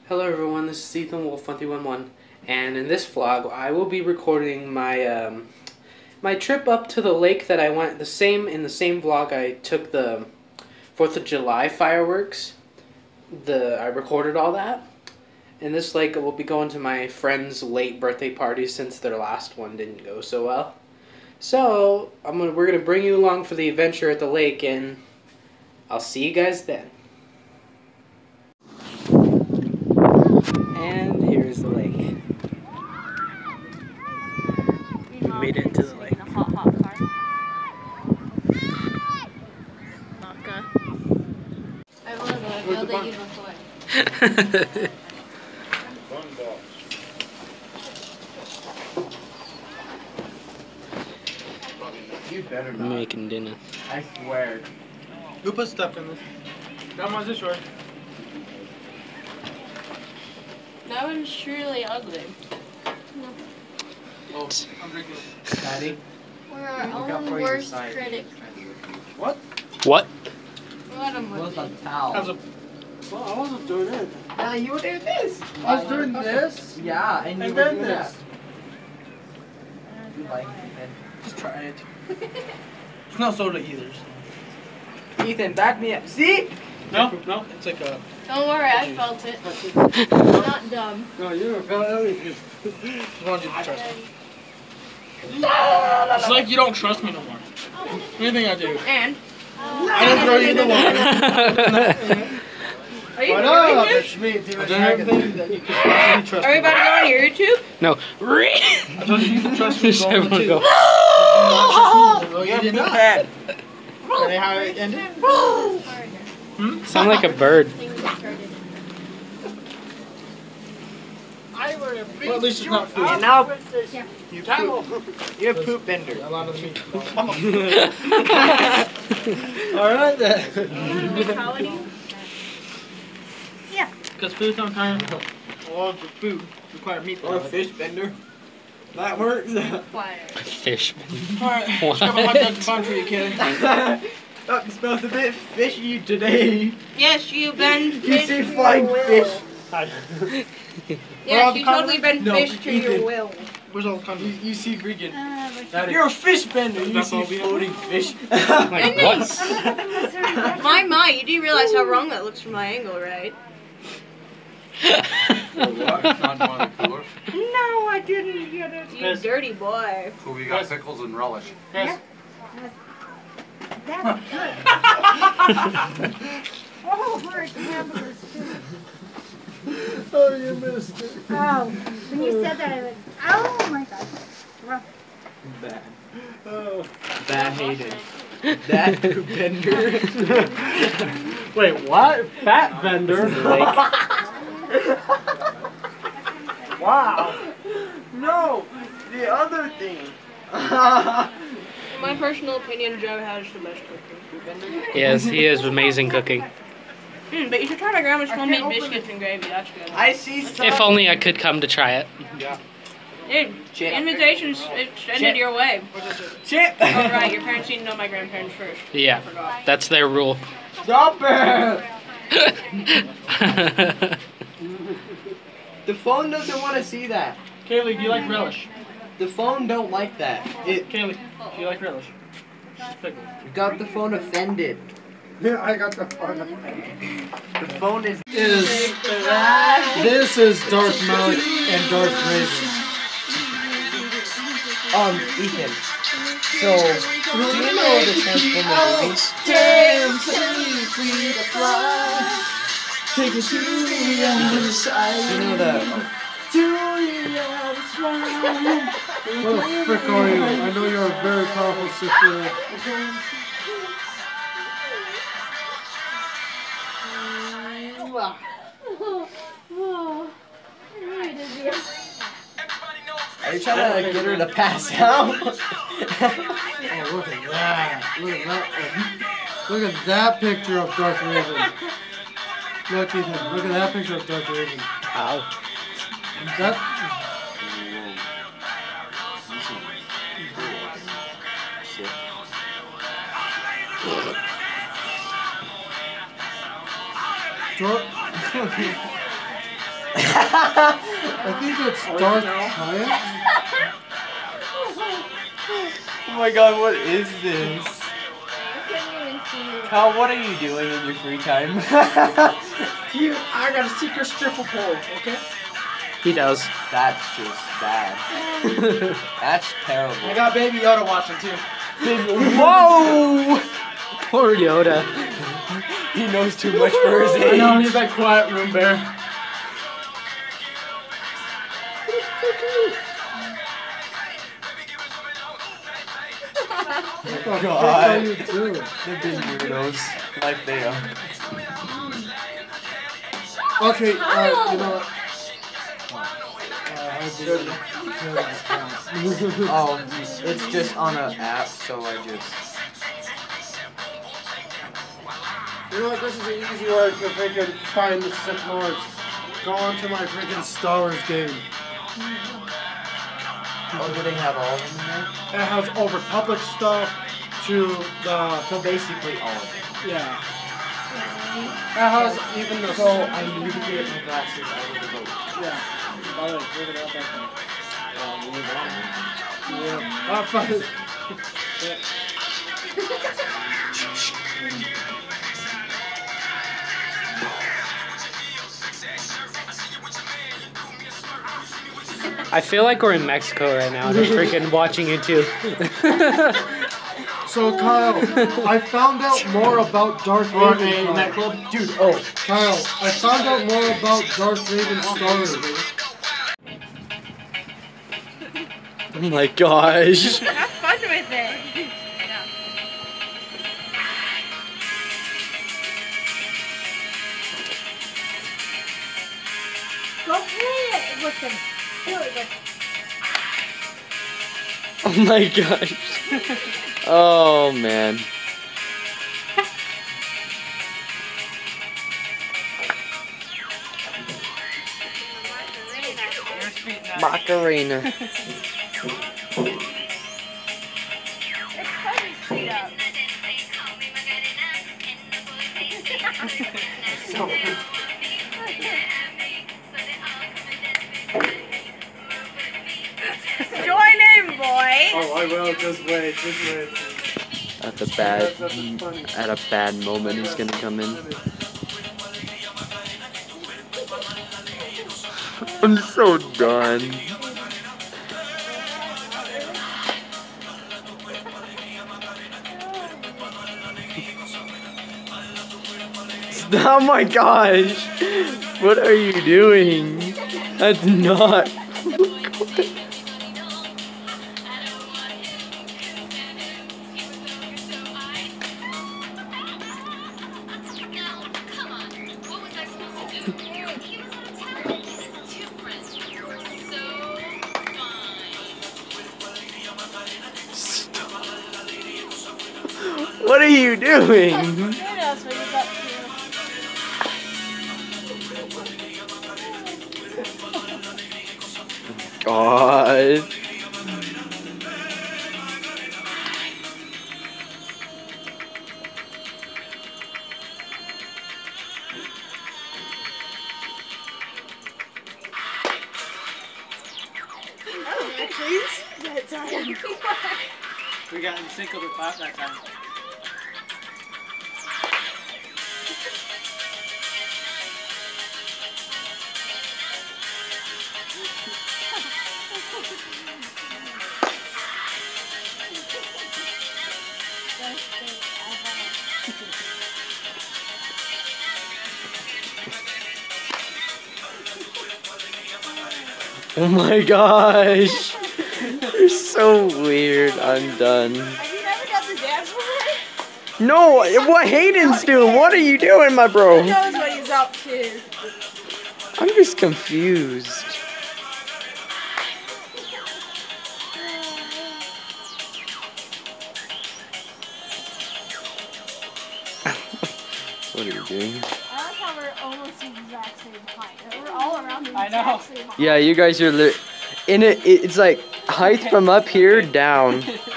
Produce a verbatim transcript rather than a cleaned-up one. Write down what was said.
Hello everyone, this is Ethan Wolf one three one one, and in this vlog I will be recording my um, my trip up to the lake that I went the same in the same vlog I took the fourth of July fireworks. The I recorded all that. In this lake I will be going to my friend's late birthday party since their last one didn't go so well. So I'm gonna we're gonna bring you along for the adventure at the lake, and I'll see you guys then. And here's the lake. We made it to the lake. A hot, hot car. Vodka. I love it. I feel that you before. You better not. Making dinner. I swear. Who put stuff in this? That one's this short. That one's truly ugly. Oh, I'm drinking it. Daddy? We're our Look out own for your worst side. critic. What? What? Let him What's with a it. towel? How's a... Well, I wasn't doing it. Nah, you were doing this. I was doing this. Yeah, and you And were then doing this. that. You like it. Just try it. It's not soda either. So. Ethan, back me up. See? No, no, it's like a... Don't worry, I felt it. I'm not dumb. No, you never felt anything. I want you to trust me. It's like you don't trust me no more. Anything I do. And? I don't throw you in the water. Are you Why not? doing It's me. I've done everything that you can possibly trust Are we me. about to go on your YouTube? No. I told you you can trust me. Just Going everyone to go. Well, you did not. And how it ended? Hmm? Sound like a bird. Well, at least it's not food. And now, You poop. you're a poop bender. A lot of the meat. Alright then. Yeah. Because food sometimes, well, for food, require meat. Or a fish bender. That works. Quiet. Fish. Alright, let's grab a hot dog and bun for you, kid. Oh, it smells a bit fishy today. Yes, you've been You fish see to flying your will. fish. Yes, you Well, totally been no, fish to your Ethan. will. Where's all the You, condiments? you see freaking. Uh, You're a fish bender. You That's see all we have. floating fish. Like what? My, my, you do realize how wrong that looks from my angle, right? Not one of the coolers. No, I didn't get it. You Yes. dirty boy. So we got pickles and relish. Yes. That's good. Oh, we're at hamburgers too. Oh, you missed it. Oh, when you said that, I went, oh my god. Rough. Bad. Oh. Bad hated. That poop bender. Wait, what? Fat vendor? Wow. No, the other thing. In my personal opinion, Joe has the best cooking. Yes, he is amazing cooking. Mm, but you should try my grandma's homemade biscuits and gravy. That's good. I see some. If only I could come to try it. Dude, Chip. invitations extended Chip. your way. Chip. Oh, right, your parents need to know my grandparents first. I Yeah, forgot. that's their rule. Stop it. The phone doesn't want to see that. Kaylee, do you like relish? The phone don't like that. It Kaylee, do you like relish? Just pickles. got the phone offended. Yeah, I got the phone. The phone is. Is this is Darth Malik and Darth Raven. Um, Ethan. So, do you know the Transformers movies? Take it to the other side. You know the. What the frick are you? I know you're a very powerful sister. Are you trying to get her to pass out? Oh, look at that. Look at that. Look at that picture of Darth Raven. Look, Ethan. Look at that picture of Darth Raven. Ow. That. Dor I think it's Darth Hyatt. Oh my god, what is this? I couldn't even see you. Kyle, what are you doing in your free time? Here, I got a secret stripper pole, okay? He does. That's just bad. That's terrible. I got Baby Yoda watching too. Whoa! Poor Yoda. He knows too much for his age. I know, he's that quiet room bear. What the God. fuck are you doing? They're being weirdos. Like they are. Okay, uh, you know what? Uh, I did Oh, it's just on an app, so I just. You know what? This is an easy way to freaking find the Sith Lords. Go on to my freaking Star Wars game. Oh, do they have all of them in there? It has Old Republic stuff to the. So basically all of them. Yeah. It has even the. So I need to get my glasses out of the boat. Yeah. By the way, look at that back there. Um, we need one. Yeah. Oh, fuck it. I feel like we're in Mexico right now. They're freaking watching it too. So Kyle, I found out more about Darth Raven. in that club? Dude, oh, Kyle, I found out more about Darth Raven's story. Oh my gosh. Have fun with it. Go play it with him. Do it with him. Oh my gosh. Oh man. Macarena. It's funny, speed up. Join in, boy. Oh, I will. Just wait. Just wait. At the bad, at a bad moment, he's gonna come in. I'm so done. Oh my gosh! What are you doing? That's not. What are you doing? Who knows what he's up to? God. That time. We got in sync with the clap that time. Oh my gosh. You're so weird. I'm done. Have you never done the dance before? No, what Hayden's doing? What are you doing, my Who bro? knows what he's up to? I'm just confused. What are you doing? I like how we're almost the exact same height. We're all around the I exact know. same height. Yeah, you guys are li- in it. It's like height from up here down.